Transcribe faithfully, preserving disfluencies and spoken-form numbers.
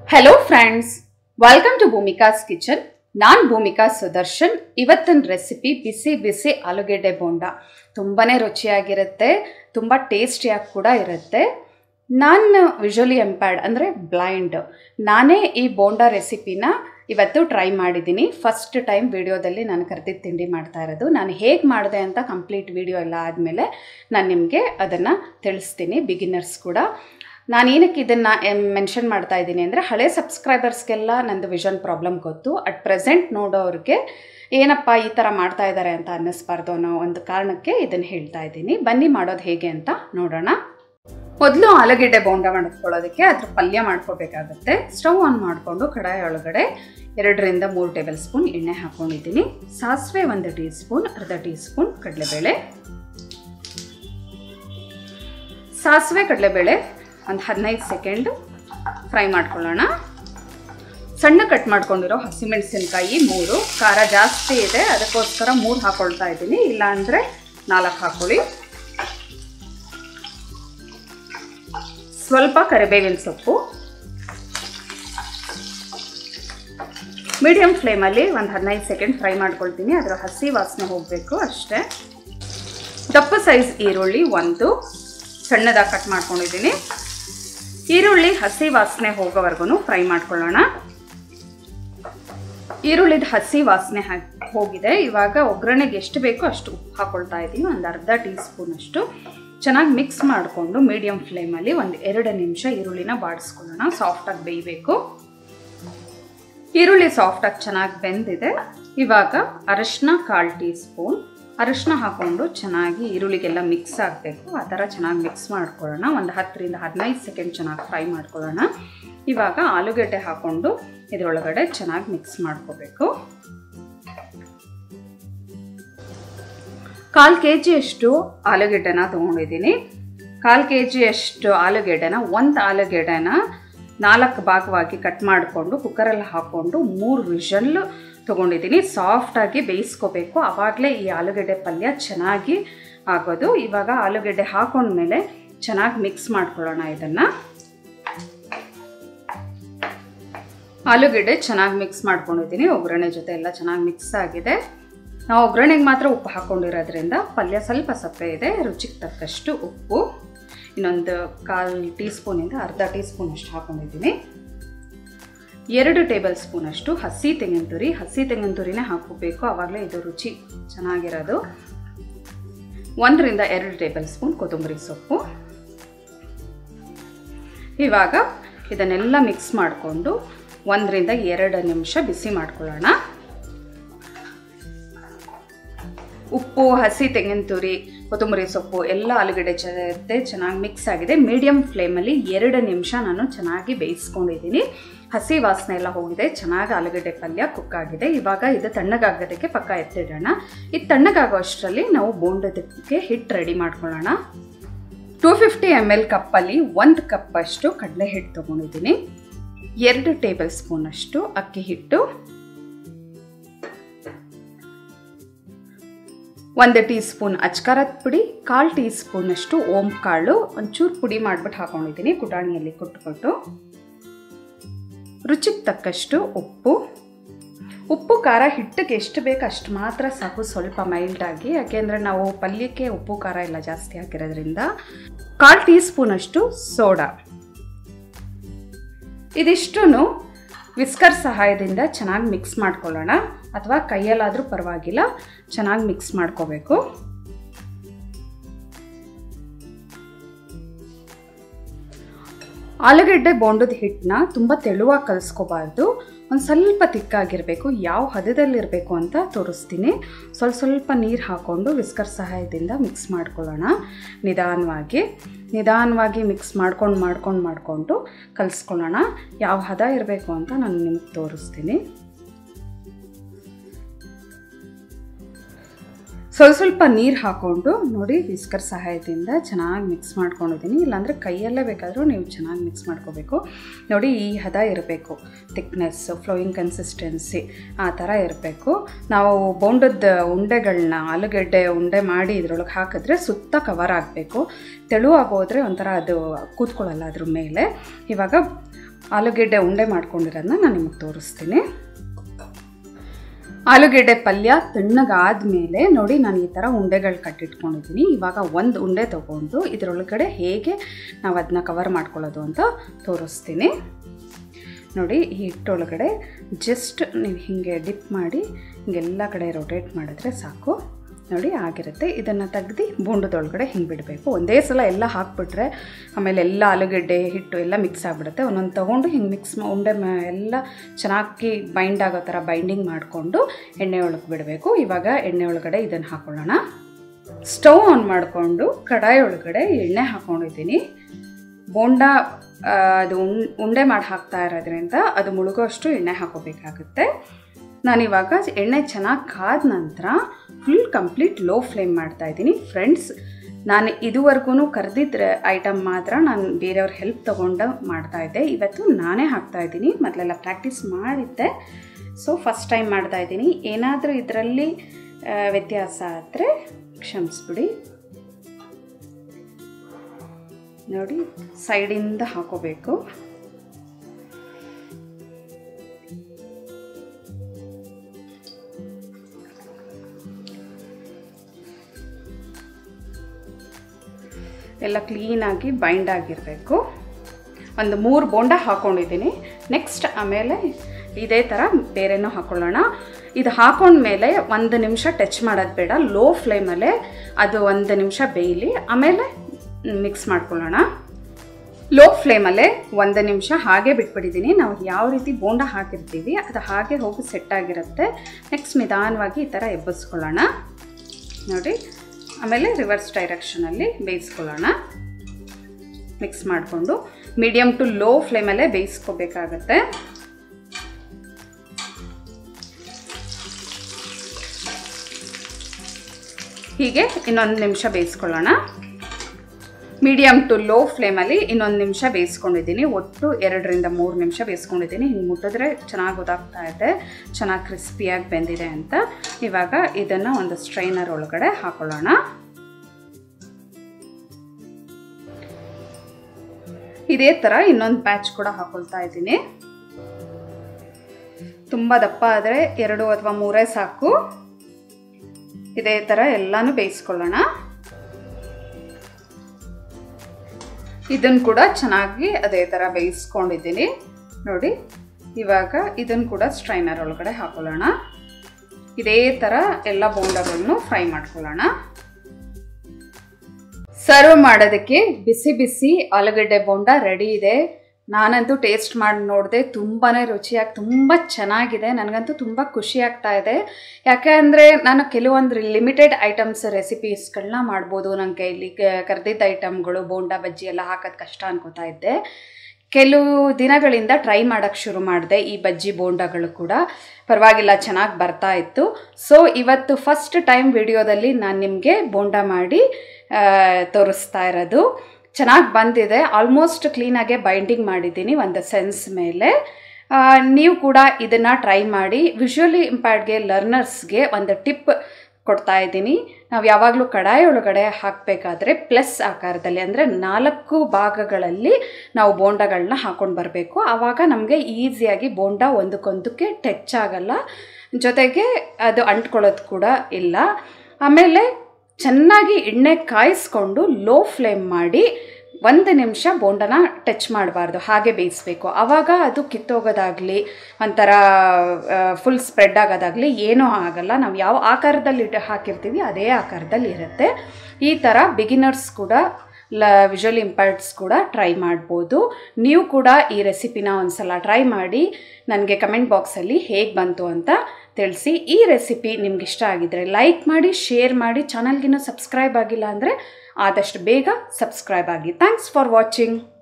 Hello friends, welcome to Bhumika's Kitchen. ನಾನು ಭೂಮಿಕಾ ಸುದರ್ಶನ್. ಇವತ್ತಿನ recipe ಬಿಸಿ ಬಿಸಿ ಆಲೂಗೆಡ್ಡೆ ಬೋಂಡ. ತುಂಬಾನೇ ರುಚಿಯಾಗಿರುತ್ತೆ, ತುಂಬ ಟೇಸ್ಟಿಯಾಗಿ ಕೂಡ ಇರುತ್ತೆ. ನಾನು ವಿಜುವಲಿ ಎಂಪೈರ್ಡ್ ಅಂದರೆ ಬ್ಲೈಂಡ್. ನಾನೇ ಈ ಬೋಂಡ ರೆಸಿಪಿನ ಇವತ್ತು ಟ್ರೈ ಮಾಡಿದ್ದೀನಿ. ಫಸ್ಟ್ ಟೈಮ್ ವಿಡಿಯೋದಲ್ಲಿ ನಾನು ಕರೆದಿದ್ದ ತಿಂಡಿ ಮಾಡ್ತಾ ಇರೋದು. ನಾನು ಹೇಗೆ ಮಾಡಿದೆ ಅಂತ ಕಂಪ್ಲೀಟ್ ವಿಡಿಯೋ ಎಲ್ಲ ಆದಮೇಲೆ ನಾನು ನಿಮಗೆ ಅದನ್ನು ತಿಳಿಸ್ತೀನಿ, ಬಿಗಿನರ್ಸ್ ಕೂಡ. ನಾನು ಏನಕ್ಕೆ ಇದನ್ನು ಮೆನ್ಷನ್ ಮಾಡ್ತಾ ಇದ್ದೀನಿ ಅಂದರೆ, ಹಳೆ ಸಬ್ಸ್ಕ್ರೈಬರ್ಸ್ಗೆಲ್ಲ ನಂದು ವಿಷನ್ ಪ್ರಾಬ್ಲಮ್ ಗೊತ್ತು. ಅಟ್ ಪ್ರೆಸೆಂಟ್ ನೋಡೋರಿಗೆ ಏನಪ್ಪ ಈ ಥರ ಮಾಡ್ತಾ ಇದ್ದಾರೆ ಅಂತ ಅನ್ನಿಸ್ಬಾರ್ದು ಅನ್ನೋ ಒಂದು ಕಾರಣಕ್ಕೆ ಇದನ್ನು ಹೇಳ್ತಾ ಇದ್ದೀನಿ. ಬನ್ನಿ ಮಾಡೋದು ಹೇಗೆ ಅಂತ ನೋಡೋಣ. ಮೊದಲು ಆಲೂಗೆಡ್ಡೆ ಬೋಂಡ ಮಾಡ್ಕೊಳ್ಳೋದಕ್ಕೆ ಅದ್ರ ಪಲ್ಯ ಮಾಡ್ಕೋಬೇಕಾಗತ್ತೆ. ಸ್ಟವ್ ಆನ್ ಮಾಡಿಕೊಂಡು ಕಡಾಯಿ ಒಳಗಡೆ ಎರಡರಿಂದ ಮೂರು ಟೇಬಲ್ ಸ್ಪೂನ್ ಎಣ್ಣೆ ಹಾಕ್ಕೊಂಡಿದ್ದೀನಿ. ಸಾಸಿವೆ ಒಂದು ಟೀ ಸ್ಪೂನ್, ಅರ್ಧ ಟೀ ಸ್ಪೂನ್ ಕಡಲೆಬೇಳೆ. ಸಾಸಿವೆ ಕಡಲೆಬೇಳೆ ಒಂದು ಹದಿನೈದು ಸೆಕೆಂಡು ಫ್ರೈ ಮಾಡ್ಕೊಳ್ಳೋಣ. ಸಣ್ಣ ಕಟ್ ಮಾಡ್ಕೊಂಡಿರೋ ಹಸಿಮೆಣಸಿನ್ಕಾಯಿ ಮೂರು, ಖಾರ ಜಾಸ್ತಿ ಇದೆ ಅದಕ್ಕೋಸ್ಕರ ಮೂರು ಹಾಕ್ಕೊಳ್ತಾ ಇದ್ದೀನಿ, ಇಲ್ಲಾಂದರೆ ನಾಲ್ಕು ಹಾಕ್ಕೊಳ್ಳಿ. ಸ್ವಲ್ಪ ಕರಿಬೇವಿನ ಸೊಪ್ಪು. ಮೀಡಿಯಂ ಫ್ಲೇಮಲ್ಲಿ ಒಂದು ಹದಿನೈದು ಸೆಕೆಂಡ್ ಫ್ರೈ ಮಾಡ್ಕೊಳ್ತೀನಿ, ಅದರ ಹಸಿ ವಾಸನೆ ಹೋಗಬೇಕು ಅಷ್ಟೇ. ದಪ್ಪ ಸೈಜ್ ಈರುಳ್ಳಿ ಒಂದು ಸಣ್ಣದಾಗಿ ಕಟ್ ಮಾಡ್ಕೊಂಡಿದ್ದೀನಿ. ಈರುಳ್ಳಿ ಹಸಿ ವಾಸನೆ ಹೋಗೋವರೆಗೂ ಫ್ರೈ ಮಾಡ್ಕೊಳ್ಳೋಣ. ಈರುಳ್ಳಿದ ಹಸಿ ವಾಸನೆ ಹೋಗಿದೆ. ಇವಾಗ ಒಗ್ಗರಣೆಗೆ ಎಷ್ಟು ಬೇಕೋ ಅಷ್ಟು ಉಪ್ಪು ಹಾಕ್ಕೊಳ್ತಾ ಇದ್ದೀನಿ, ಒಂದು ಅರ್ಧ ಟೀ ಸ್ಪೂನ್ ಅಷ್ಟು. ಚೆನ್ನಾಗಿ ಮಿಕ್ಸ್ ಮಾಡಿಕೊಂಡು ಮೀಡಿಯಂ ಫ್ಲೇಮಲ್ಲಿ ಒಂದು ಎರಡು ನಿಮಿಷ ಈರುಳ್ಳಿನ ಬಾಡಿಸ್ಕೊಳ್ಳೋಣ. ಸಾಫ್ಟಾಗಿ ಬೇಯಬೇಕು. ಈರುಳ್ಳಿ ಸಾಫ್ಟಾಗಿ ಚೆನ್ನಾಗಿ ಬೆಂದಿದೆ. ಇವಾಗ ಅರಶಿನ ಕಾಲು ಟೀ ಸ್ಪೂನ್ ಅರಶಿನ ಹಾಕ್ಕೊಂಡು ಚೆನ್ನಾಗಿ ಈರುಳ್ಳಿಗೆಲ್ಲ ಮಿಕ್ಸ್ ಆಗಬೇಕು. ಆ ಥರ ಚೆನ್ನಾಗಿ ಮಿಕ್ಸ್ ಮಾಡ್ಕೊಳ್ಳೋಣ. ಒಂದು ಹತ್ತರಿಂದ ಹದಿನೈದು ಸೆಕೆಂಡ್ ಚೆನ್ನಾಗಿ ಫ್ರೈ ಮಾಡ್ಕೊಳ್ಳೋಣ. ಇವಾಗ ಆಲೂಗೆಡ್ಡೆ ಹಾಕ್ಕೊಂಡು ಇದರೊಳಗಡೆ ಚೆನ್ನಾಗಿ ಮಿಕ್ಸ್ ಮಾಡ್ಕೋಬೇಕು. ಕಾಲು ಕೆ ಜಿಯಷ್ಟು ಆಲೂಗೆಡ್ಡೆನ ತೊಗೊಂಡಿದ್ದೀನಿ. ಕಾಲು ಕೆ ಜಿಯಷ್ಟು ಆಲೂಗೆಡ್ಡೆನ ಒಂದು ಆಲೂಗೆಡ್ಡೆನ ನಾಲ್ಕು ಭಾಗವಾಗಿ ಕಟ್ ಮಾಡಿಕೊಂಡು ಕುಕ್ಕರಲ್ಲಿ ಹಾಕ್ಕೊಂಡು ಮೂರು ವಿಷಲ್ ತೊಗೊಂಡಿದ್ದೀನಿ. ಸಾಫ್ಟಾಗಿ ಬೇಯಿಸ್ಕೋಬೇಕು, ಆವಾಗಲೇ ಈ ಆಲೂಗೆಡ್ಡೆ ಪಲ್ಯ ಚೆನ್ನಾಗಿ ಆಗೋದು. ಇವಾಗ ಆಲೂಗೆಡ್ಡೆ ಹಾಕೊಂಡ್ಮೇಲೆ ಚೆನ್ನಾಗಿ ಮಿಕ್ಸ್ ಮಾಡ್ಕೊಳ್ಳೋಣ. ಇದನ್ನು ಆಲೂಗೆಡ್ಡೆ ಚೆನ್ನಾಗಿ ಮಿಕ್ಸ್ ಮಾಡ್ಕೊಂಡಿದ್ದೀನಿ. ಒಗ್ಗರಣೆ ಜೊತೆ ಎಲ್ಲ ಚೆನ್ನಾಗಿ ಮಿಕ್ಸ್ ಆಗಿದೆ. ನಾವು ಒಗ್ಗರಣೆಗೆ ಮಾತ್ರ ಉಪ್ಪು ಹಾಕ್ಕೊಂಡಿರೋದ್ರಿಂದ ಪಲ್ಯ ಸ್ವಲ್ಪ ಸಪ್ಪೆ ಇದೆ. ರುಚಿಗೆ ತಕ್ಕಷ್ಟು ಉಪ್ಪು ಇನ್ನೊಂದು ಕಾಲು ಟೀ ಸ್ಪೂನಿಂದ ಅರ್ಧ ಟೀ ಸ್ಪೂನ್ ಅಷ್ಟು ಹಾಕ್ಕೊಂಡಿದ್ದೀನಿ. ಎರಡು ಟೇಬಲ್ ಸ್ಪೂನಷ್ಟು ಹಸಿ ತೆಂಗಿನ ತುರಿ. ಹಸಿ ತೆಂಗಿನ ತುರಿನೇ ಹಾಕೋಬೇಕು, ಆವಾಗಲೇ ಇದು ರುಚಿ ಚೆನ್ನಾಗಿರೋದು. ಒಂದರಿಂದ ಎರಡು ಟೇಬಲ್ ಸ್ಪೂನ್ ಕೊತ್ತಂಬರಿ ಸೊಪ್ಪು. ಇವಾಗ ಇದನ್ನೆಲ್ಲ ಮಿಕ್ಸ್ ಮಾಡಿಕೊಂಡು ಒಂದರಿಂದ ಎರಡು ನಿಮಿಷ ಬಿಸಿ ಮಾಡ್ಕೊಳ್ಳೋಣ. ಉಪ್ಪು, ಹಸಿ ತೆಂಗಿನ ತುರಿ, ಕೊತ್ತಂಬರಿ ಸೊಪ್ಪು ಎಲ್ಲ ಆಲೂಗೆಡ್ಡೆ ಜೊತೆ ಚೆನ್ನಾಗಿ ಮಿಕ್ಸ್ ಆಗಿದೆ. ಮೀಡಿಯಂ ಫ್ಲೇಮಲ್ಲಿ ಎರಡು ನಿಮಿಷ ನಾನು ಚೆನ್ನಾಗಿ ಬೇಯಿಸ್ಕೊಂಡಿದ್ದೀನಿ. ಹಸಿ ವಾಸನೆ ಎಲ್ಲ ಹೋಗಿದೆ, ಚೆನ್ನಾಗಿ ಆಲೂಗೆಡ್ಡೆ ಪಲ್ಯ ಕುಕ್ ಆಗಿದೆ. ಇವಾಗ ಇದು ತಣ್ಣಗಾಗೋದಕ್ಕೆ ಪಕ್ಕ ಎತ್ತಿಡೋಣ. ಇದು ತಣ್ಣಗಾಗೋ ಅಷ್ಟರಲ್ಲಿ ನಾವು ಬೋಂಡದಕ್ಕೆ ಹಿಟ್ಟು ರೆಡಿ ಮಾಡ್ಕೊಳ್ಳೋಣ. ಟೂ ಫಿಫ್ಟಿ ಎಮ್ ಎಲ್ ಕಪ್ಪಲ್ಲಿ ಒಂದು ಕಪ್ಪಷ್ಟು ಕಡಲೆ ಹಿಟ್ಟು ತೊಗೊಂಡಿದ್ದೀನಿ. ಎರಡು ಟೇಬಲ್ ಸ್ಪೂನಷ್ಟು ಅಕ್ಕಿ ಹಿಟ್ಟು, ಒಂದು ಟೀ ಸ್ಪೂನ್ ಅಚ್ಕಾರದ ಪುಡಿ, ಕಾಲು ಟೀ ಸ್ಪೂನಷ್ಟು ಓಂ ಕಾಳು ಒಂಚೂರು ಪುಡಿ ಮಾಡಿಬಿಟ್ಟು ಹಾಕೊಂಡಿದ್ದೀನಿ ಕುಟಾಣಿಯಲ್ಲಿ ಕುಟ್ಬಿಟ್ಟು. ರುಚಿಗೆ ತಕ್ಕಷ್ಟು ಉಪ್ಪು. ಉಪ್ಪು ಖಾರ ಹಿಟ್ಟಿಗೆ ಎಷ್ಟು ಬೇಕು ಅಷ್ಟು ಮಾತ್ರ ಸಾಕು, ಸ್ವಲ್ಪ ಮೈಲ್ಡಾಗಿ, ಯಾಕೆಂದರೆ ನಾವು ಪಲ್ಯಕ್ಕೆ ಉಪ್ಪು ಖಾರ ಎಲ್ಲ ಜಾಸ್ತಿ ಹಾಕಿರೋದ್ರಿಂದ. ಕಾಲು ಟೀ ಸ್ಪೂನಷ್ಟು ಸೋಡಾ. ಇದಿಷ್ಟು ವಿಸ್ಕರ್ ಸಹಾಯದಿಂದ ಚೆನ್ನಾಗಿ ಮಿಕ್ಸ್ ಮಾಡ್ಕೊಳ್ಳೋಣ, ಅಥವಾ ಕೈಯಲ್ಲಾದರೂ ಪರವಾಗಿಲ್ಲ, ಚೆನ್ನಾಗಿ ಮಿಕ್ಸ್ ಮಾಡ್ಕೋಬೇಕು. ಆಲೂಗೆಡ್ಡೆ ಬೋಂಡದ ಹಿಟ್ಟನ್ನ ತುಂಬ ತೆಳುವಾಗಿ ಕಲಿಸ್ಕೋಬಾರ್ದು, ಒಂದು ಸ್ವಲ್ಪ ತಿಕ್ಕಾಗಿರಬೇಕು. ಯಾವ ಹದದಲ್ಲಿರಬೇಕು ಅಂತ ತೋರಿಸ್ತೀನಿ. ಸ್ವಲ್ಪ ಸ್ವಲ್ಪ ನೀರು ಹಾಕ್ಕೊಂಡು ವಿಸ್ಕರ್ ಸಹಾಯದಿಂದ ಮಿಕ್ಸ್ ಮಾಡ್ಕೊಳ್ಳೋಣ. ನಿಧಾನವಾಗಿ ನಿಧಾನವಾಗಿ ಮಿಕ್ಸ್ ಮಾಡ್ಕೊಂಡು ಮಾಡ್ಕೊಂಡು ಮಾಡಿಕೊಂಡು ಕಲಿಸ್ಕೊಳ್ಳೋಣ. ಯಾವ ಹದ ಇರಬೇಕು ಅಂತ ನಾನು ನಿಮಗೆ ತೋರಿಸ್ತೀನಿ. ಸ್ವಲ್ಪ ಸ್ವಲ್ಪ ನೀರು ಹಾಕ್ಕೊಂಡು ನೋಡಿ ವಿಸ್ಕರ್ ಸಹಾಯದಿಂದ ಚೆನ್ನಾಗಿ ಮಿಕ್ಸ್ ಮಾಡ್ಕೊಂಡಿದ್ದೀನಿ. ಇಲ್ಲಾಂದರೆ ಕೈಯಲ್ಲೇ ಬೇಕಾದರೂ ನೀವು ಚೆನ್ನಾಗಿ ಮಿಕ್ಸ್ ಮಾಡ್ಕೋಬೇಕು. ನೋಡಿ ಈ ಹದ ಇರಬೇಕು, ಥಿಕ್ನೆಸ್ಸು, ಫ್ಲೋಯಿಂಗ್ ಕನ್ಸಿಸ್ಟೆನ್ಸಿ ಆ ಥರ ಇರಬೇಕು. ನಾವು ಬೋಂಡದ ಉಂಡೆಗಳನ್ನ ಆಲೂಗೆಡ್ಡೆ ಉಂಡೆ ಮಾಡಿ ಇದ್ರೊಳಗೆ ಹಾಕಿದ್ರೆ ಸುತ್ತ ಕವರ್ ಆಗಬೇಕು. ತೆಳುವಾಗೋದ್ರೆ ಒಂಥರ ಅದು ಕೂತ್ಕೊಳ್ಳಲ್ಲ ಅದ್ರ ಮೇಲೆ. ಇವಾಗ ಆಲೂಗೆಡ್ಡೆ ಉಂಡೆ ಮಾಡ್ಕೊಂಡಿರೋದನ್ನ ನಾನು ನಿಮಗೆ ತೋರಿಸ್ತೀನಿ. ಆಲೂಗೆಡ್ಡೆ ಪಲ್ಯ ತಣ್ಣಗಾದ್ಮೇಲೆ ನೋಡಿ ನಾನು ಈ ಥರ ಉಂಡೆಗಳು ಕಟ್ಟಿಟ್ಕೊಂಡಿದ್ದೀನಿ. ಇವಾಗ ಒಂದು ಉಂಡೆ ತೊಗೊಂಡು ಇದರೊಳಗಡೆ ಹೇಗೆ ನಾವು ಅದನ್ನ ಕವರ್ ಮಾಡ್ಕೊಳ್ಳೋದು ಅಂತ ತೋರಿಸ್ತೀನಿ. ನೋಡಿ ಈ ಹಿಟ್ಟೊಳಗಡೆ ಜಸ್ಟ್ ನೀವು ಹೀಗೆ ಡಿಪ್ ಮಾಡಿ ಹಿಂಗೆಲ್ಲ ಕಡೆ ರೊಟೇಟ್ ಮಾಡಿದ್ರೆ ಸಾಕು. ನೋಡಿ ಆಗಿರುತ್ತೆ. ಇದನ್ನು ತೆಗ್ದು ಬೋಂಡದೊಳಗಡೆ ಹಿಂಗೆ ಬಿಡಬೇಕು. ಒಂದೇ ಸಲ ಎಲ್ಲ ಹಾಕ್ಬಿಟ್ರೆ ಆಮೇಲೆ ಎಲ್ಲ ಆಲೂಗೆಡ್ಡೆ ಹಿಟ್ಟು ಎಲ್ಲ ಮಿಕ್ಸ್ ಆಗಿಬಿಡುತ್ತೆ. ಒಂದೊಂದು ತೊಗೊಂಡು ಹಿಂಗೆ ಮಿಕ್ಸ್ ಉಂಡೆ ಎಲ್ಲ ಚೆನ್ನಾಗಿ ಬೈಂಡ್ ಆಗೋ ಥರ ಬೈಂಡಿಂಗ್ ಮಾಡಿಕೊಂಡು ಎಣ್ಣೆ ಒಳಗೆ ಬಿಡಬೇಕು. ಇವಾಗ ಎಣ್ಣೆ ಒಳಗಡೆ ಇದನ್ನು ಹಾಕೊಳ್ಳೋಣ. ಸ್ಟವ್ ಆನ್ ಮಾಡಿಕೊಂಡು ಕಡಾಯಿ ಒಳಗಡೆ ಎಣ್ಣೆ ಹಾಕ್ಕೊಂಡಿದ್ದೀನಿ. ಬೋಂಡ ಅದು ಉಂಡೆ ಮಾಡಿ ಹಾಕ್ತಾ ಇರೋದ್ರಿಂದ ಅದು ಮುಳುಗೋ ಅಷ್ಟು ಎಣ್ಣೆ ಹಾಕೋಬೇಕಾಗುತ್ತೆ. ನಾನಿವಾಗ ಎಣ್ಣೆ ಚೆನ್ನಾಗಿ ಕಾದ ನಂತರ ಫುಲ್ ಕಂಪ್ಲೀಟ್ ಲೋ ಫ್ಲೇಮ್ ಮಾಡ್ತಾಯಿದ್ದೀನಿ. ಫ್ರೆಂಡ್ಸ್, ನಾನು ಇದುವರೆಗೂ ಕರೆದಿದ್ದ ಐಟಮ್ ಮಾತ್ರ ನಾನು ಬೇರೆಯವ್ರ ಹೆಲ್ಪ್ ತೊಗೊಂಡು ಮಾಡ್ತಾಯಿದ್ದೆ. ಇವತ್ತು ನಾನೇ ಹಾಕ್ತಾಯಿದ್ದೀನಿ. ಮೊದಲೆಲ್ಲ ಪ್ರಾಕ್ಟೀಸ್ ಮಾಡಿದ್ದೆ, ಸೊ ಫಸ್ಟ್ ಟೈಮ್ ಮಾಡ್ತಾಯಿದ್ದೀನಿ. ಏನಾದರೂ ಇದರಲ್ಲಿ ವ್ಯತ್ಯಾಸ ಆದರೆ ಕ್ಷಮಿಸ್ಬಿಡಿ. ನೋಡಿ ಸೈಡಿಂದ ಹಾಕೋಬೇಕು. ಎಲ್ಲ ಕ್ಲೀನಾಗಿ ಬೈಂಡ್ ಆಗಿರಬೇಕು. ಒಂದು ಮೂರು ಬೋಂಡ ಹಾಕ್ಕೊಂಡಿದ್ದೀನಿ. ನೆಕ್ಸ್ಟ್ ಆಮೇಲೆ ಇದೇ ಥರ ಬೇರೆನೂ ಹಾಕ್ಕೊಳ್ಳೋಣ. ಇದು ಹಾಕೊಂಡ್ಮೇಲೆ ಒಂದು ನಿಮಿಷ ಟಚ್ ಮಾಡೋದು ಬೇಡ, ಲೋ ಫ್ಲೇಮಲ್ಲೇ ಅದು ಒಂದು ನಿಮಿಷ ಬೇಯಲಿ, ಆಮೇಲೆ ಮಿಕ್ಸ್ ಮಾಡ್ಕೊಳ್ಳೋಣ. ಲೋ ಫ್ಲೇಮಲ್ಲೇ ಒಂದು ನಿಮಿಷ ಹಾಗೆ ಬಿಟ್ಬಿಟ್ಟಿದ್ದೀನಿ. ನಾವು ಯಾವ ರೀತಿ ಬೋಂಡ ಹಾಕಿರ್ತೀವಿ ಅದು ಹಾಗೆ ಹೋಗಿ ಸೆಟ್ ಆಗಿರುತ್ತೆ. ನೆಕ್ಸ್ಟ್ ನಿಧಾನವಾಗಿ ಈ ಥರ ಎಬ್ಬಿಸ್ಕೊಳ್ಳೋಣ. ನೋಡಿ, ಆಮೇಲೆ ರಿವರ್ಸ್ ಡೈರೆಕ್ಷನಲ್ಲಿ ಬೇಯಿಸ್ಕೊಳ್ಳೋಣ. ಮಿಕ್ಸ್ ಮಾಡಿಕೊಂಡು ಮೀಡಿಯಮ್ ಟು ಲೋ ಫ್ಲೇಮಲ್ಲೇ ಬೇಯಿಸ್ಕೋಬೇಕಾಗತ್ತೆ. ಹೀಗೆ ಇನ್ನೊಂದು ನಿಮಿಷ ಬೇಯಿಸ್ಕೊಳ್ಳೋಣ. ಮೀಡಿಯಮ್ ಟು ಲೋ ಫ್ಲೇಮಲ್ಲಿ ಇನ್ನೊಂದು ನಿಮಿಷ ಬೇಯಿಸ್ಕೊಂಡಿದ್ದೀನಿ. ಒಟ್ಟು ಎರಡರಿಂದ ಮೂರು ನಿಮಿಷ ಬೇಯಿಸ್ಕೊಂಡಿದ್ದೀನಿ. ಹಿಂಗೆ ಮುಟ್ಟಿದ್ರೆ ಚೆನ್ನಾಗಿ ಗೊತ್ತಾಗ್ತಾ ಇದೆ ಚೆನ್ನಾಗಿ ಕ್ರಿಸ್ಪಿಯಾಗಿ ಬೆಂದಿದೆ ಅಂತ. ಇವಾಗ ಇದನ್ನು ಒಂದು ಸ್ಟ್ರೈನರ್ ಒಳಗಡೆ ಹಾಕೊಳ್ಳೋಣ. ಇದೇ ಥರ ಇನ್ನೊಂದು ಬ್ಯಾಚ್ ಕೂಡ ಹಾಕೊಳ್ತಾ ಇದ್ದೀನಿ. ತುಂಬ ದಪ್ಪ ಆದರೆ ಎರಡು ಅಥವಾ ಮೂರೇ ಸಾಕು. ಇದೇ ಥರ ಎಲ್ಲನೂ ಬೇಯಿಸ್ಕೊಳ್ಳೋಣ. ಇದನ್ನು ಕೂಡ ಚೆನ್ನಾಗಿ ಅದೇ ಥರ ಬೇಯಿಸ್ಕೊಂಡಿದ್ದೀನಿ. ನೋಡಿ, ಇವಾಗ ಇದನ್ನು ಕೂಡ ಸ್ಟ್ರೈನರ್ ಒಳಗಡೆ ಹಾಕೊಳ್ಳೋಣ. ಇದೇ ಥರ ಎಲ್ಲ ಬೋಂಡಗಳನ್ನು ಫ್ರೈ ಮಾಡ್ಕೊಳ್ಳೋಣ. ಸರ್ವ್ ಮಾಡೋದಕ್ಕೆ ಬಿಸಿ ಬಿಸಿ ಆಲೂಗಡ್ಡೆ ಬೋಂಡ ರೆಡಿ ಇದೆ. ನಾನಂತೂ ಟೇಸ್ಟ್ ಮಾಡಿ ನೋಡಿದೆ, ತುಂಬಾ ರುಚಿಯಾಗಿ ತುಂಬ ಚೆನ್ನಾಗಿದೆ. ನನಗಂತೂ ತುಂಬ ಖುಷಿ ಆಗ್ತಾ ಇದೆ. ಯಾಕೆ ಅಂದರೆ ನಾನು ಕೆಲವೊಂದು ಲಿಮಿಟೆಡ್ ಐಟಮ್ಸ್ ರೆಸಿಪೀಸ್ಗಳನ್ನ ಮಾಡ್ಬೋದು. ನನ್ನ ಕೈಲಿ ಕರೆದಿದ್ದ ಐಟಮ್ಗಳು ಬೋಂಡ ಬಜ್ಜಿ ಎಲ್ಲ ಹಾಕೋದು ಕಷ್ಟ ಅನ್ಕೋತಾ ಇದ್ದೆ. ಕೆಲವು ದಿನಗಳಿಂದ ಟ್ರೈ ಮಾಡೋಕ್ಕೆ ಶುರು ಮಾಡಿದೆ. ಈ ಬಜ್ಜಿ ಬೋಂಡಗಳು ಕೂಡ ಪರವಾಗಿಲ್ಲ, ಚೆನ್ನಾಗಿ ಬರ್ತಾ ಇತ್ತು. ಸೊ ಇವತ್ತು ಫಸ್ಟ್ ಟೈಮ್ ವಿಡಿಯೋದಲ್ಲಿ ನಾನು ನಿಮಗೆ ಬೋಂಡ ಮಾಡಿ ತೋರಿಸ್ತಾ ಇರೋದು. ಚೆನ್ನಾಗಿ ಬಂದಿದೆ. ಆಲ್ಮೋಸ್ಟ್ ಕ್ಲೀನಾಗೆ ಬೈಂಡಿಂಗ್ ಮಾಡಿದ್ದೀನಿ ಒಂದು ಸೆನ್ಸ್ ಮೇಲೆ. ನೀವು ಕೂಡ ಇದನ್ನು ಟ್ರೈ ಮಾಡಿ. ವಿಷುವಲಿ ಇಂಪೈರ್ಡ್ಗೆ ಲರ್ನರ್ಸ್ಗೆ ಒಂದು ಟಿಪ್ ಕೊಡ್ತಾ ಇದ್ದೀನಿ. ನಾವು ಯಾವಾಗಲೂ ಕಡಾಯಿ ಒಳಗಡೆ ಹಾಕಬೇಕಾದ್ರೆ ಪ್ಲಸ್ ಆಕಾರದಲ್ಲಿ, ಅಂದರೆ ನಾಲ್ಕು ಭಾಗಗಳಲ್ಲಿ ನಾವು ಬೋಂಡಗಳನ್ನ ಹಾಕ್ಕೊಂಡು ಬರಬೇಕು. ಆವಾಗ ನಮಗೆ ಈಸಿಯಾಗಿ ಬೋಂಡ ಒಂದಕ್ಕೊಂದಕ್ಕೆ ಟಚ್ ಆಗಲ್ಲ, ಜೊತೆಗೆ ಅದು ಅಂಟ್ಕೊಳ್ಳೋದು ಕೂಡ ಇಲ್ಲ. ಆಮೇಲೆ ಚೆನ್ನಾಗಿ ಎಣ್ಣೆ ಕಾಯಿಸ್ಕೊಂಡು ಲೋ ಫ್ಲೇಮ್ ಮಾಡಿ ಒಂದು ನಿಮಿಷ ಬೋಂಡನ ಟಚ್ ಮಾಡಬಾರ್ದು, ಹಾಗೆ ಬೇಯಿಸಬೇಕು. ಆವಾಗ ಅದು ಕಿತ್ತೋಗೋದಾಗಲಿ ಒಂಥರ ಫುಲ್ ಸ್ಪ್ರೆಡ್ ಆಗೋದಾಗಲಿ ಏನೂ ಆಗಲ್ಲ. ನಾವು ಯಾವ ಆಕಾರದಲ್ಲಿ ಹಾಕಿರ್ತೀವಿ ಅದೇ ಆಕಾರದಲ್ಲಿ ಇರುತ್ತೆ. ಈ ಥರ ಬಿಗಿನರ್ಸ್ ಕೂಡ ಲ ವಿಜುವಲಿ ಇಂಪೈರ್ಡ್ಸ್ ಕೂಡ ಟ್ರೈ ಮಾಡ್ಬೋದು. ನೀವು ಕೂಡ ಈ ರೆಸಿಪಿನ ಒಂದು ಸಲ ಟ್ರೈ ಮಾಡಿ ನನಗೆ ಕಮೆಂಟ್ ಬಾಕ್ಸಲ್ಲಿ ಹೇಗೆ ಬಂತು ಅಂತ ತಿಳಿಸಿ. ಈ ರೆಸಿಪಿ ನಿಮ್ಗೆ ಇಷ್ಟ ಆಗಿದ್ದರೆ ಲೈಕ್ ಮಾಡಿ, ಶೇರ್ ಮಾಡಿ. ಚಾನಲ್ಗಿನ್ನೂ ಸಬ್ಸ್ಕ್ರೈಬ್ ಆಗಿಲ್ಲ ಅಂದರೆ ಆದಷ್ಟು ಬೇಗ ಸಬ್ಸ್ಕ್ರೈಬ್ ಆಗಿ. Thanks for watching.